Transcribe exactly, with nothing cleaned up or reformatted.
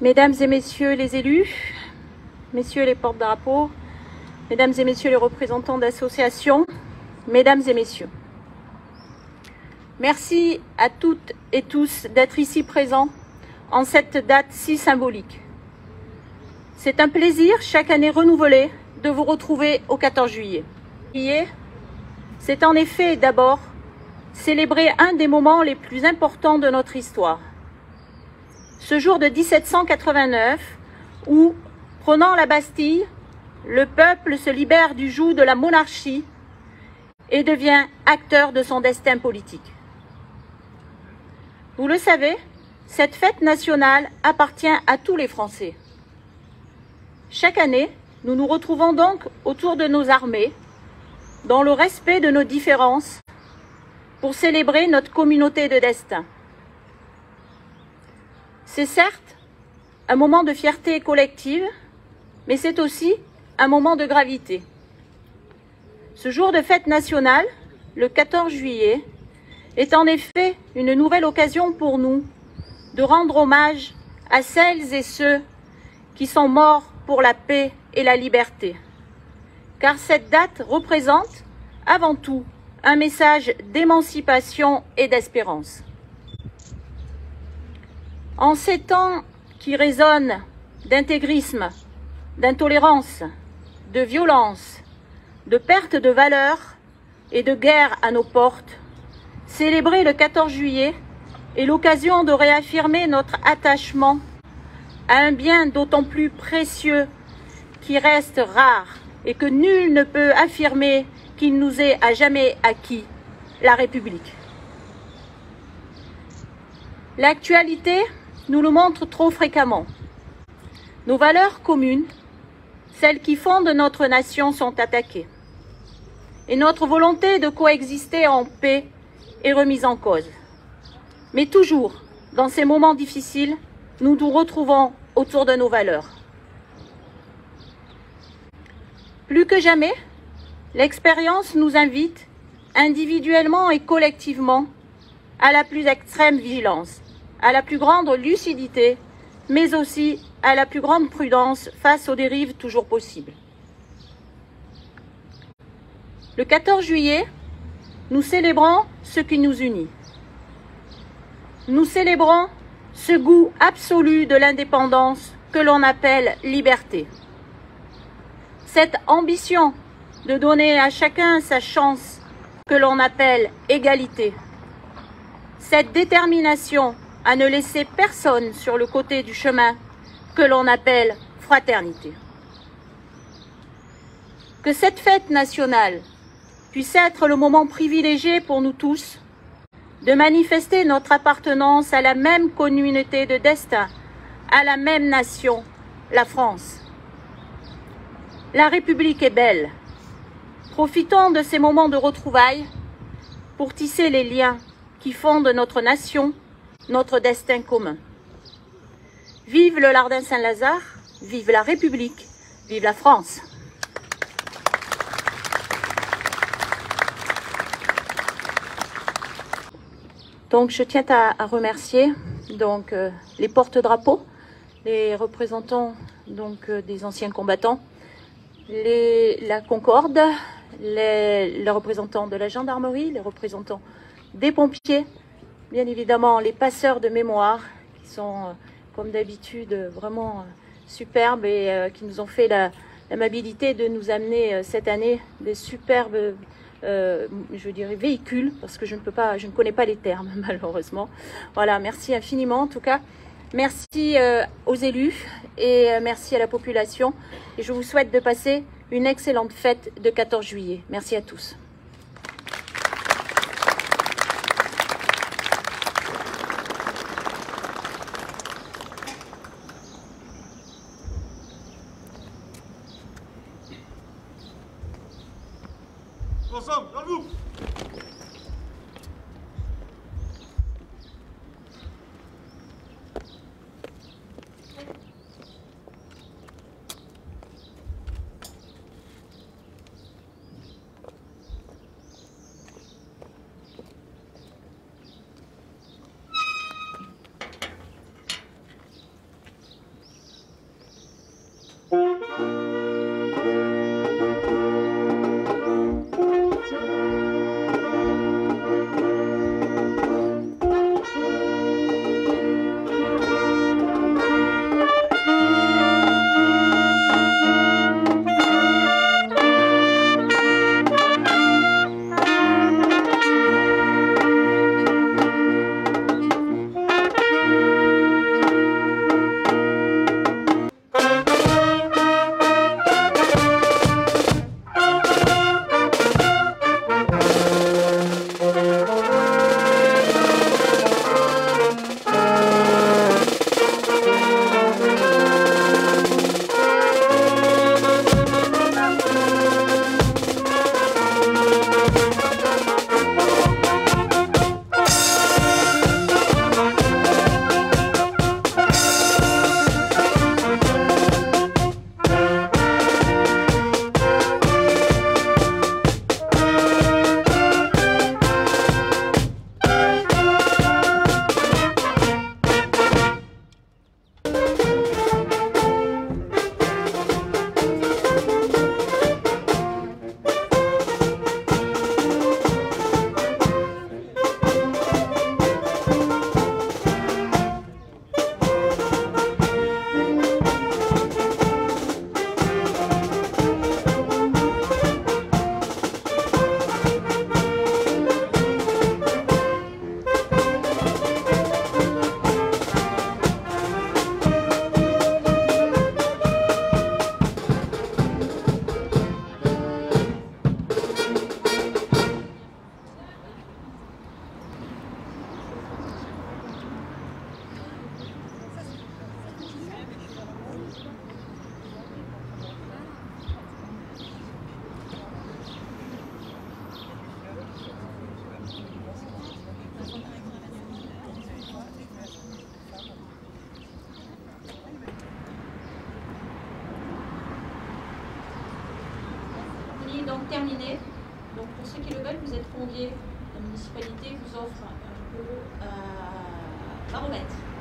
Mesdames et messieurs les élus, messieurs les porte-drapeaux, mesdames et messieurs les représentants d'associations, mesdames et messieurs. Merci à toutes et tous d'être ici présents en cette date si symbolique. C'est un plaisir chaque année renouvelé de vous retrouver au quatorze juillet. C'est en effet d'abord célébrer un des moments les plus importants de notre histoire. Ce jour de mille sept cent quatre-vingt-neuf où, prenant la Bastille, le peuple se libère du joug de la monarchie et devient acteur de son destin politique. Vous le savez, cette fête nationale appartient à tous les Français. Chaque année, nous nous retrouvons donc autour de nos armées, dans le respect de nos différences, pour célébrer notre communauté de destin. C'est certes un moment de fierté collective, mais c'est aussi un moment de gravité. Ce jour de fête nationale, le quatorze juillet, est en effet une nouvelle occasion pour nous de rendre hommage à celles et ceux qui sont morts pour la paix et la liberté. Car cette date représente avant tout un message d'émancipation et d'espérance. En ces temps qui résonnent d'intégrisme, d'intolérance, de violence, de perte de valeurs et de guerre à nos portes, célébrer le quatorze juillet est l'occasion de réaffirmer notre attachement à un bien d'autant plus précieux qui reste rare et que nul ne peut affirmer qu'il nous est à jamais acquis, la République. L'actualité nous le montre trop fréquemment. Nos valeurs communes, celles qui fondent notre nation, sont attaquées. Et notre volonté de coexister en paix est remise en cause. Mais toujours, dans ces moments difficiles, nous nous retrouvons autour de nos valeurs. Plus que jamais, l'expérience nous invite, individuellement et collectivement, à la plus extrême vigilance, à la plus grande lucidité, mais aussi à la plus grande prudence face aux dérives toujours possibles. Le quatorze juillet, nous célébrons ce qui nous unit. Nous célébrons ce goût absolu de l'indépendance que l'on appelle liberté. Cette ambition de donner à chacun sa chance que l'on appelle égalité. Cette détermination à ne laisser personne sur le côté du chemin que l'on appelle fraternité. Que cette fête nationale puisse être le moment privilégié pour nous tous de manifester notre appartenance à la même communauté de destin, à la même nation, la France. La République est belle. Profitons de ces moments de retrouvailles pour tisser les liens qui fondent notre nation, notre destin commun. Vive le Lardin Saint-Lazare, vive la République, vive la France. Donc je tiens à, à remercier donc, euh, les porte-drapeaux, les représentants donc, euh, des anciens combattants, les, la Concorde, les, les représentants de la gendarmerie, les représentants des pompiers, bien évidemment les passeurs de mémoire qui sont euh, comme d'habitude vraiment euh, superbes et euh, qui nous ont fait l'amabilité de nous amener euh, cette année des superbes euh, je dirais véhicules, parce que je ne peux pas, je ne connais pas les termes malheureusement. Voilà, merci infiniment en tout cas. Merci euh, aux élus et euh, merci à la population. Et je vous souhaite de passer une excellente fête de quatorze juillet. Merci à tous. Ensemble, dans le bout. terminer, donc pour ceux qui le veulent, vous êtes conviés. La municipalité vous offre un pot à baromètre.